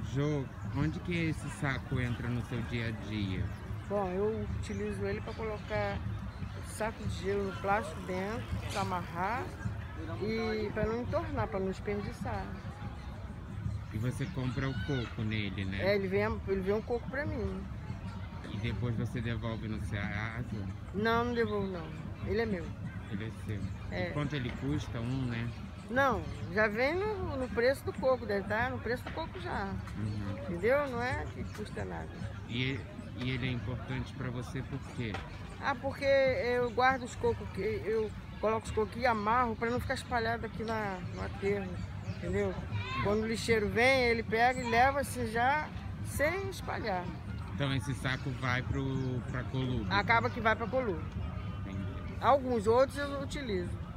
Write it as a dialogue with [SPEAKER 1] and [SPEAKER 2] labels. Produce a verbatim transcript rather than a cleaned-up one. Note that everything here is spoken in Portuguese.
[SPEAKER 1] Jô, onde que esse saco entra no seu dia a dia?
[SPEAKER 2] Bom, eu utilizo ele para colocar saco de gelo no plástico dentro, para amarrar e para não entornar, para não desperdiçar.
[SPEAKER 1] E você compra o coco nele,
[SPEAKER 2] É,
[SPEAKER 1] né?
[SPEAKER 2] ele vem, ele vem um coco para mim.
[SPEAKER 1] E depois você devolve no Ceasa?
[SPEAKER 2] Não, não devolvo não. Ele é meu.
[SPEAKER 1] Ele é seu.
[SPEAKER 2] É.
[SPEAKER 1] E quanto ele custa? Um, né?
[SPEAKER 2] Não, já vem no, no preço do coco, deve estar no preço do coco já.
[SPEAKER 1] Uhum.
[SPEAKER 2] Entendeu? Não é que custa nada.
[SPEAKER 1] E, e ele é importante para você por quê?
[SPEAKER 2] Ah, porque eu guardo os cocos, eu coloco os cocos e amarro para não ficar espalhado aqui na, no aterro, entendeu? Quando o lixeiro vem, ele pega e leva assim já sem espalhar.
[SPEAKER 1] Então esse saco vai para a Colubi?
[SPEAKER 2] Acaba que vai para a Colubi. Alguns outros eu utilizo.